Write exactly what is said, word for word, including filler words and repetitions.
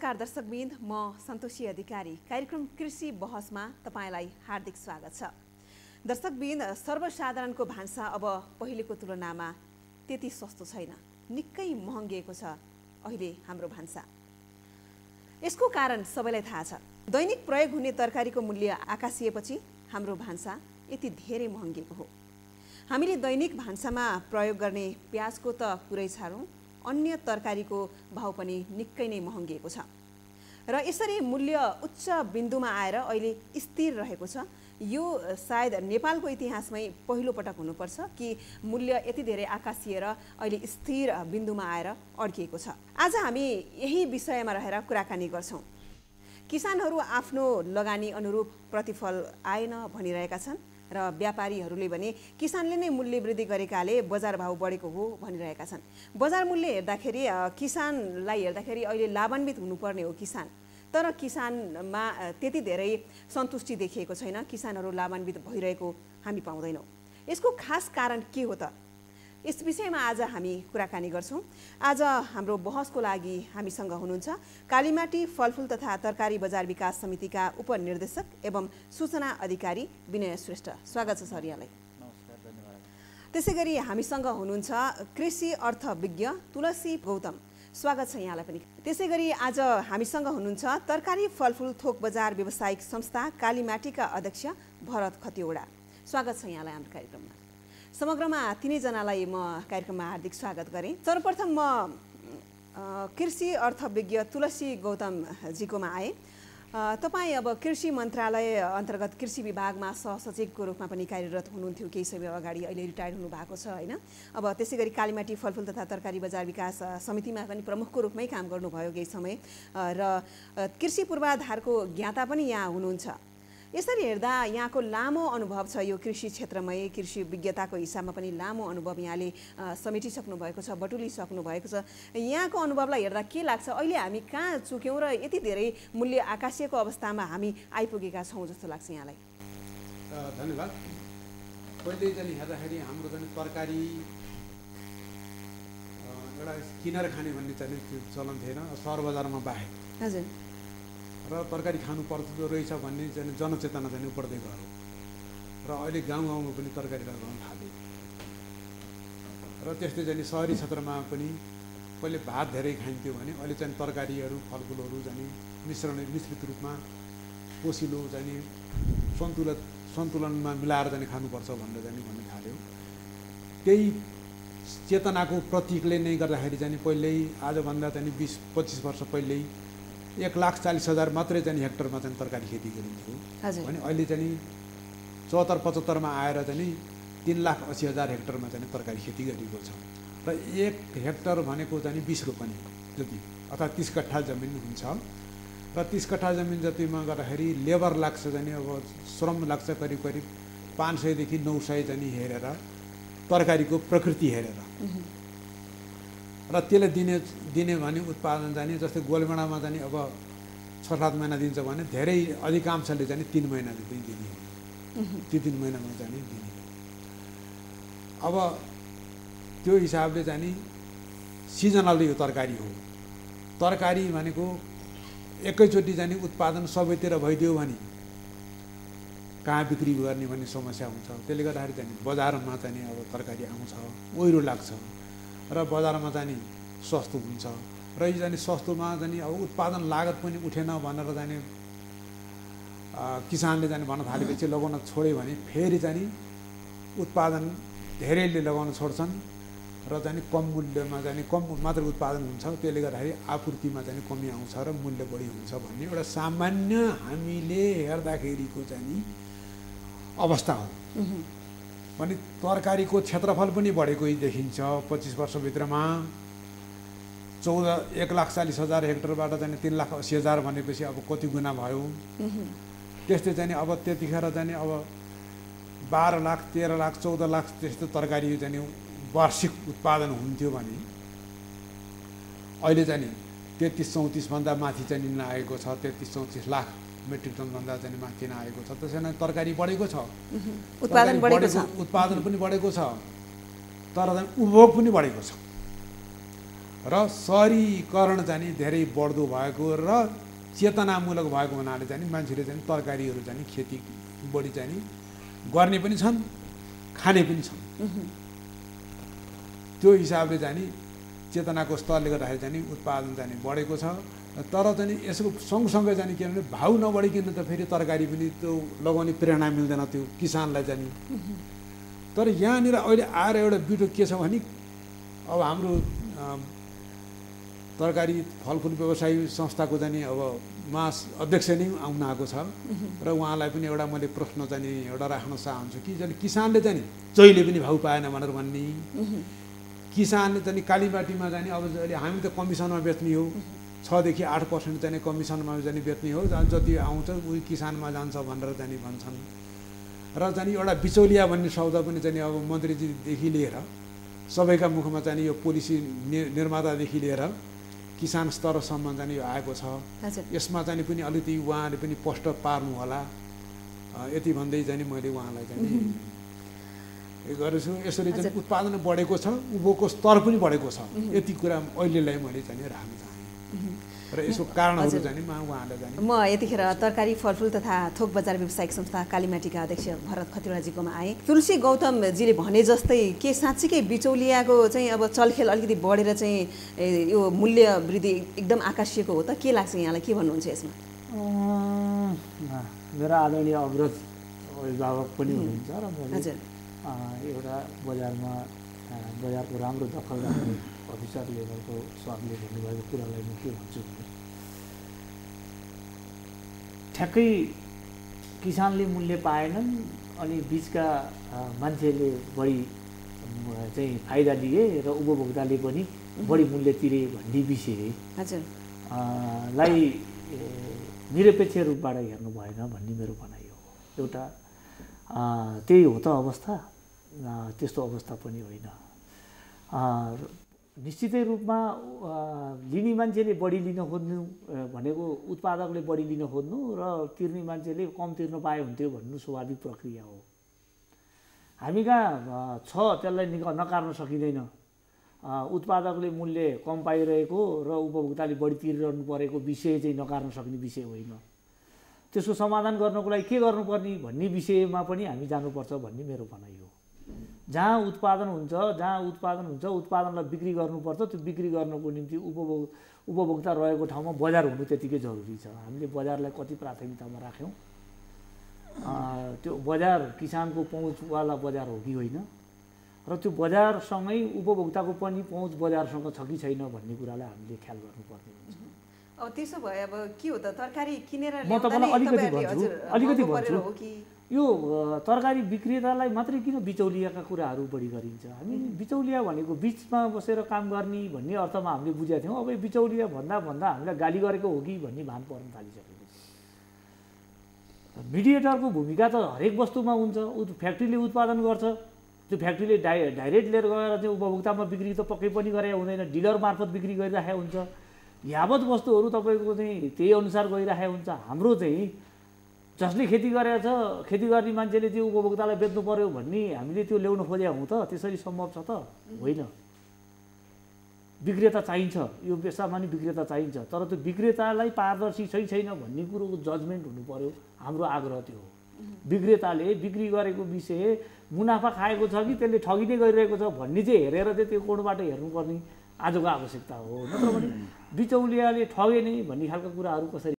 नमस्कार दर्शकवृन्द, म सन्तोषी अधिकारी। कार्यक्रम कृषि बहसमा तपाईलाई हार्दिक स्वागत छ। दर्शकवृन्द, सर्वसाधारणको भान्सा अब पहिलेको तुलनामा त्यति सस्तो छैन, निकै महँगिएको छ अहिले हाम्रो भान्सा। यसको कारण सबैलाई थाहा छ। दैनिक प्रयोग हुने तरकारीको मूल्य आकाशिएपछि हाम्रो भान्सा यति धेरै महँगिएको हो। हामीले दैनिक भान्सामा प्रयोग गर्ने प्याजको त कुरै छाडौँ, अन्य तरकारीको भाउ पनि निकै नै महँगिएको छ र यसरी मूल्य उच्च बिन्दुमा आएर अहिले स्थिर रहेको छ। यो सायद नेपालको इतिहासमै पहिलो पटक हुनुपर्छ कि मूल्य यति धेरै आकाशिएर अहिले स्थिर बिन्दुमा आएर अड्किएको छ। आज हामी यही विषयमा रहेर कुराकानी गर्छौँ। किसानहरू आफ्नो लगानी अनुरूप प्रतिफल आएन भनिरहेका छन् र व्यापारीहरूले भने किसानले नै मूल्य वृद्धि गरेकाले बजार भाउ बढेको हो भनिरहेका छन्। बजार मूल्य हेर्दाखेरि किसानलाई हेर्दाखेरि अहिले लाभान्वित हुनुपर्ने हो किसान, तर किसानमा त्यति धेरै सन्तुष्टि देखिएको छैन। किसानहरू लाभान्वित भइरहेको हामी पाउँदैनौँ। यसको खास कारण के हो त? यस विषयमा आज हामी कुराकानी गर्छौँ। आज हाम्रो बहसको लागि हामीसँग हुनुहुन्छ कालीमाटी फलफुल तथा तरकारी बजार विकास समितिका उपनिर्देशक एवं सूचना अधिकारी विनय श्रेष्ठ। स्वागत छ सर यहाँलाई। नमस्कार, धन्यवाद। त्यसै गरी हामीसँग हुनुहुन्छ कृषि अर्थविज्ञ तुलसी गौतम। स्वागत छ यहाँलाई पनि। त्यसै गरी आज हामीसँग हुनुहुन्छ तरकारी फलफुल थोक बजार व्यावसायिक संस्था कालीमाटीका अध्यक्ष भरत खतिवडा। स्वागत छ यहाँलाई हाम्रो कार्यक्रममा। समग्रमा तिनैजनालाई म कार्यक्रममा हार्दिक स्वागत गरेँ। सर्वप्रथम म कृषि अर्थविज्ञ तुलसी गौतमजीकोमा आएँ। तपाईँ अब कृषि मन्त्रालय अन्तर्गत कृषि विभागमा सहसचिवको रूपमा पनि कार्यरत हुनुहुन्थ्यो केही समय अगाडि, अहिले रिटायर्ड हुनुभएको छ होइन? अब त्यसै गरी कालीमाटी फलफुल तथा तरकारी बजार विकास समितिमा पनि प्रमुखको रूपमै काम गर्नुभयो केही समय र कृषि पूर्वाधारको ज्ञाता पनि यहाँ हुनुहुन्छ। यसरी हेर्दा यहाँको लामो अनुभव छ यो कृषि क्षेत्रमै, कृषि विज्ञताको हिसाबमा पनि लामो अनुभव यहाँले समेटिसक्नु भएको छ, बटुलिसक्नु भएको छ। यहाँको अनुभवलाई हेर्दा के लाग्छ, अहिले हामी कहाँ चुक्यौँ र यति धेरै मूल्य आकाशिएको अवस्थामा हामी आइपुगेका छौँ जस्तो लाग्छ यहाँलाई? धन्यवाद। पहिले चाहिँ हेर्दाखेरि हाम्रो चाहिँ तरकारी एउटा किनेर खाने भन्ने चाहिँ चलन थिएन, सहर बजारमा बाहेक। हजुर। र तरकारी खानु पर्दो रहेछ भन्ने चाहिँ जनचेतना चाहिँ बढ्दै गयो र अहिले गाउँ गाउँमा पनि तरकारी लगाउन थाले र त्यस्तै चाहिँ सहरी क्षेत्रमा पनि पहिले भात धेरै खाइन्थ्यो भने अहिले चाहिँ तरकारीहरू फलफुलहरू चाहिँ मिश्रण मिश्रित रूपमा पोसिलो चाहिँ सन्तुलन सन्तुलनमा मिलाएर चाहिँ खानुपर्छ भनेर चाहिँ भन्ने थाल्यो। त्यही चेतनाको प्रतीकले नै गर्दाखेरि चाहिँ पहिल्यै आजभन्दा चाहिँ बिस पच्चिस वर्ष पहिल्यै एक लाख चालीस हजार मात्रै चाहिँ हेक्टरमा चाहिँ तरकारी खेती गरिन्थ्यो भने अहिले चाहिँ चौहत्तर पचहत्तरमा आएर चाहिँ तिन लाख अस्सी हजार हेक्टरमा चाहिँ तरकारी खेती गरिएको छ र एक हेक्टर भनेको चाहिँ बिस रोपनी जति अर्थात् तिस कट्ठा जमिन हुन्छ र तिस कट्ठा जमिन जतिमा गर्दाखेरि लेबर लाग्छ चाहिँ अब श्रम लाग्छ करिब करिब पाँच सयदेखि नौ सय चाहिँ हेरेर तरकारीको प्रकृति हेरेर र त्यसले दिने दिने भने उत्पादन जाने जस्तै गोलमेडामा जाने अब छ सात महिना दिन्छ भने धेरै अधिकांशले चाहिँ तिन महिना जति दिने त्यो तिन महिनामा चाहिँ दिने। अब त्यो हिसाबले चाहिँ सिजनल यो तरकारी हो। तरकारी भनेको एकैचोटि चाहिँ उत्पादन सबैतिर भइदियो भने कहाँ बिक्री गर्ने भन्ने समस्या हुन्छ। त्यसले गर्दाखेरि चाहिँ बजारमा चाहिँ अब तरकारी आउँछ, ओहिरो लाग्छ र बजारमा जाने सस्तो हुन्छ र यो जाने सस्तोमा जाने अब उत्पादन लागत पनि उठेन भनेर जाने किसानले जाने भन्न थालेपछि लगाउन छोड्यो भने फेरि जाने उत्पादन धेरैले लगाउन छोड्छन् र जाने कम मूल्यमा जाने कम मात्र उत्पादन हुन्छ। त्यसले गर्दाखेरि आपूर्तिमा जाने कमी आउँछ र मूल्य बढी हुन्छ भन्ने एउटा सामान्य हामीले हेर्दाखेरिको चाहिँ अवस्था हो। भने तरकारीको क्षेत्रफल पनि बढेको देखिन्छ। पच्चिस वर्षभित्रमा चौध एक लाख चालिस हजार हेक्टरबाट चाहिँ तीन लाख अस्सी हजार भनेपछि अब कति गुणा भयो। त्यस्तै चाहिँ अब त्यतिखेर चाहिँ अब बाह्र लाख तेह्र लाख चौध लाख त्यस्तो तरकारी चाहिँ वार्षिक उत्पादन हुन्थ्यो भने अहिले चाहिँ तेत्तिस चौतिसभन्दा माथि चाहिँ आएको छ। तेत्तिस चौतिस लाख मेट्रिक टनभन्दा चाहिँ माथि आएको छ। त्यसैले तरकारी बढेको छ, उत्पादन बढेको छ, उत्पादन पनि बढेको छ, तर उपभोग पनि बढेको छ। र सहरीकरण चाहिँ धेरै बढ्दो भएको र चेतनामूलक भएको हुनाले चाहिँ मान्छेले चाहिँ तरकारीहरू चाहिँ खेती बढी चाहिँ गर्ने पनि छन् खाने पनि छन्। त्यो हिसाबले चाहिँ चेतनाको स्तरले गर्दाखेरि चाहिँ उत्पादन चाहिँ बढेको छ। तर चाहिँ यसको सँगसँगै चाहिँ के भने भाउ नबढिकन त फेरि तरकारी पनि त्यो लगाउने प्रेरणा मिल्दैन त्यो किसानलाई चाहिँ। तर यहाँनिर अहिले आएर एउटा बिटो के छ भने अब हाम्रो तरकारी फलफुल व्यवसायी संस्थाको चाहिँ अब मास अध्यक्ष नै आउनु आएको छ र उहाँलाई पनि एउटा मैले प्रश्न चाहिँ एउटा राख्न चाहन्छु कि चाहिँ किसानले चाहिँ जहिले पनि भाउ पाएन भनेर भन्ने, किसानले चाहिँ कालीमाटीमा चाहिँ अब अहिले हामी त कमिसनमा बेच्ने हो, छदेखि आठ पर्सेन्ट चाहिँ कमिसनमा चाहिँ बेच्ने हो, जति आउँछ उही किसानमा जान्छ भनेर चाहिँ भन्छन्। र चाहिँ एउटा बिचौलिया भन्ने शब्द पनि चाहिँ अब मन्त्रीजीदेखि लिएर सबैका मुखमा चाहिँ यो पोलिसी निर्मातादेखि लिएर किसान स्तरसम्म चाहिँ यो आएको छ। यसमा चाहिँ पनि अलिकति उहाँले पनि स्पष्ट पार्नु होला यति भन्दै चाहिँ मैले उहाँलाई चाहिँ गरेछु। यसरी चाहिँ उत्पादन बढेको छ, उपभोगको स्तर पनि बढेको छ, यति कुरा अहिलेलाई मैले चाहिँ राख्न चाहेँ र यसको कारणहरू चाहिँ उहाँले चाहिँ। म यतिखेर तरकारी फलफुल तथा थोक बजार व्यावसायिक संस्था कालीमाटीका अध्यक्ष भरत खतिवडाजीकोमा आएँ। तुलसी गौतमजीले भने जस्तै के साँच्चीकै बिचौलियाको चाहिँ अब चलखेल अलिकति बढेर चाहिँ यो मूल्य वृद्धि एकदम आकाशिएको हो त? के लाग्छ यहाँलाई, के भन्नुहुन्छ यसमा? मेरो आदरणीय अग्रज अभिभावक पनि हुनुहुन्छ र मैले एउटा बजारमा बजारको राम्रो दखल राख्ने अफिसर लेभलको सरले भन्नुभएको कुरालाई म के भन्छु भने ठ्याक्कै किसानले मूल्य पाएनन् अनि बिचका मान्छेले बढी चाहिँ फाइदा लिए र उपभोक्ताले पनि बढी मूल्य तिरे भन्ने विषय लाई निरपेक्ष रूपबाट हेर्नु भएन भन्ने मेरो भनाइ हो। एउटा त्यही हो त अवस्था, त्यस्तो अवस्था पनि होइन। निश्चितै रूपमा लिने मान्छेले बढी लिन खोज्नु भनेको उत्पादकले बढी लिन खोज्नु र तिर्ने मान्छेले कम तिर्न पाए हुन्थ्यो भन्नु स्वाभाविक प्रक्रिया हो। हामी कहाँ छ त्यसलाई नकार्न सकिँदैन। उत्पादकले मूल्य कम पाइरहेको र उपभोक्ताले बढी तिरिरहनु परेको विषय चाहिँ नकार्न सक्ने विषय होइन। त्यसको समाधान गर्नको लागि के गर्नुपर्ने भन्ने विषयमा पनि हामी जानुपर्छ भन्ने मेरो भनाइ हो। जहाँ उत्पादन हुन्छ जहाँ उत्पादन हुन्छ उत्पादनलाई बिक्री गर्नुपर्छ। त्यो बिक्री गर्नको निम्ति उपभोग उपभोक्ता रहेको ठाउँमा बजार हुनु त्यतिकै जरुरी छ। हामीले बजारलाई कति प्राथमिकतामा राख्यौँ, त्यो बजार किसानको पहुँचवाला बजार हो कि होइन, र त्यो बजारसँगै उपभोक्ताको पनि पहुँच बजारसँग छ कि छैन भन्ने कुरालाई हामीले ख्याल गर्नुपर्ने हुन्छ। अब त्यसो भए अब के हो त तरकारी किनेर म तपाईँलाई अलिकति भन्छु अलिकति भन्छु यो तरकारी विक्रेतालाई मात्रै किन बिचौलियाका कुराहरू बढी गरिन्छ? हामी बिचौलिया भनेको बिचमा बसेर काम गर्ने भन्ने अर्थमा हामीले बुझेका थियौँ। अब बिचौलिया भन्दा भन्दा हामीलाई गाली गरेको हो कि भन्ने भान पर्न थालिसकेको छ। मिडिएटरको भूमिका त हरेक वस्तुमा हुन्छ। फ्याक्ट्रीले उत्पादन गर्छ, त्यो फ्याक्ट्रीले डाइ डाइरेक्ट लिएर गएर चाहिँ उपभोक्तामा बिक्री त पक्कै पनि गरे हुँदैन, डिलर मार्फत बिक्री गरिराखेको हुन्छ। यावत वस्तुहरू तपाईँको चाहिँ त्यही अनुसार गइराखेको हुन्छ। हाम्रो चाहिँ जसले खेती गरेछ, खेती गर्ने मान्छेले चाहिँ उपभोक्तालाई बेच्नु पर्यो भन्ने हामीले त्यो ल्याउन खोजेका हौँ त? त्यसरी सम्भव छ त? होइन। विक्रेता चाहिन्छ, यो पेसामा नि विक्रेता चाहिन्छ, तर त्यो विक्रेतालाई पारदर्शी छै छैन भन्ने कुरोको जजमेन्ट हुनु पर्यो। हाम्रो आग्रह त्यो हो। विक्रेताले बिक्री गरेको विषय मुनाफा खाएको छ कि त्यसले ठगी नै गरिरहेको छ भन्ने चाहिँ हेरेर चाहिँ त्यो कोणबाट हेर्नुपर्ने आजको आवश्यकता हो। नत्र भने बिचौलियाले ठगे नै भन्ने खालको कुराहरू कसरी